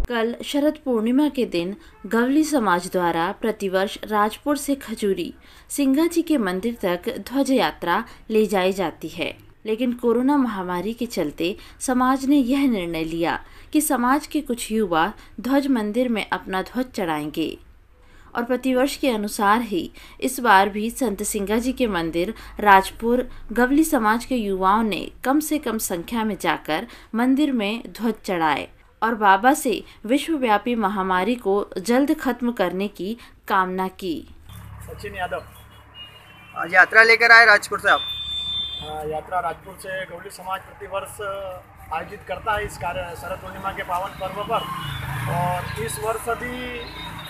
कल शरद पूर्णिमा के दिन गवली समाज द्वारा प्रतिवर्ष राजपुर से खजूरी सिंघा जी के मंदिर तक ध्वज यात्रा ले जाई जाती है, लेकिन कोरोना महामारी के चलते समाज ने यह निर्णय लिया कि समाज के कुछ युवा ध्वज मंदिर में अपना ध्वज चढ़ाएंगे और प्रतिवर्ष के अनुसार ही इस बार भी संत सिंघा जी के मंदिर राजपुर गवली समाज के युवाओं ने कम से कम संख्या में जाकर मंदिर में ध्वज चढ़ाए और बाबा से विश्वव्यापी महामारी को जल्द खत्म करने की कामना की। सचिन यादव आज यात्रा लेकर आए राजपुर से आप? यात्रा राजपुर से गवली समाज प्रतिवर्ष आयोजित करता है इस कार्य शरद पूर्णिमा के पावन पर्व पर, और इस वर्ष अभी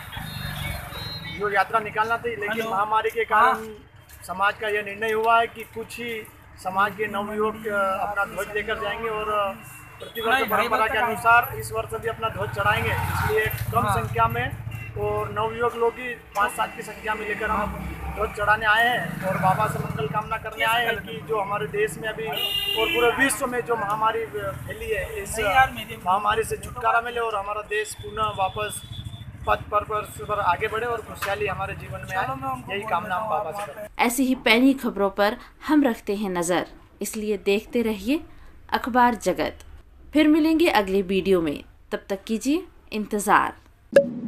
जो यात्रा निकालना थी, लेकिन महामारी के कारण समाज का यह निर्णय हुआ है कि कुछ ही समाज के नवयुवक अपना ध्वज लेकर जाएंगे और प्रतिवर्ष परंपरा के अनुसार इस वर्ष भी अपना ध्वज चढ़ाएंगे। इसलिए कम संख्या में और नवयुवक लोग ही 5-7 की संख्या में लेकर हम ध्वज चढ़ाने आए हैं और बाबा से मंगल कामना करने आए हैं कि जो हमारे देश में अभी और पूरे विश्व में जो महामारी फैली है, इस महामारी से छुटकारा मिले और हमारा देश पुनः वापस पथ पर आगे बढ़े और खुशहाली हमारे जीवन में आए। यही कामना हम बाबा से करते हैं। ऐसी ही पैनी खबरों पर हम रखते हैं नज़र, इसलिए देखते रहिए अखबार जगत। फिर मिलेंगे अगले वीडियो में, तब तक कीजिए इंतज़ार।